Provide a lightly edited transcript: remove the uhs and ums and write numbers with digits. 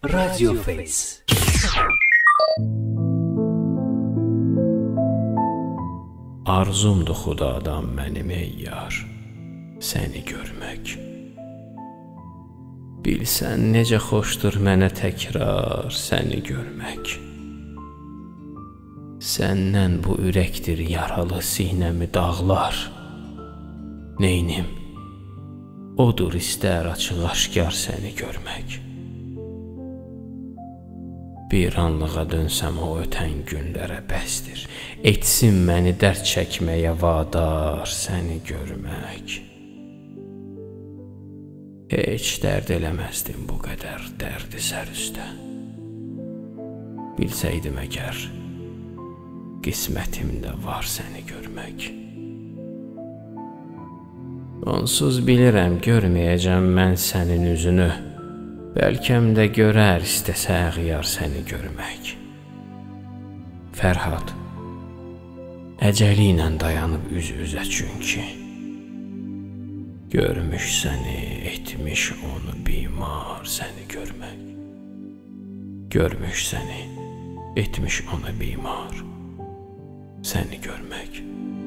Radio Face. Arzumdur xudadan mənim ey yar, səni görmək. Bilsən necə xoşdur mənə təkrar səni görmək. Səndən bu ürəkdir yaralı sinəmi dağlar. Neynim, odur istər açıq-aşkar səni görmək. Bir anlığa dönsəm o ötən günlərə bəsdir. Etsin məni dərd çəkməyə vadar səni görmək. Heç dərd eləməzdim bu qədər dərdi sər üstə. Bilsəydim əgər, qismətimdə var səni görmək. Onsuz bilirəm görməyəcəm mən sənin üzünü. Bəlkəm də görər istəsə əğyar səni görmək. Fərhad, əcəli ilə dayanıb üz-üzə çünki. Görmüş səni, etmiş onu bimar səni görmək. Görmüş səni, etmiş onu bimar səni görmək.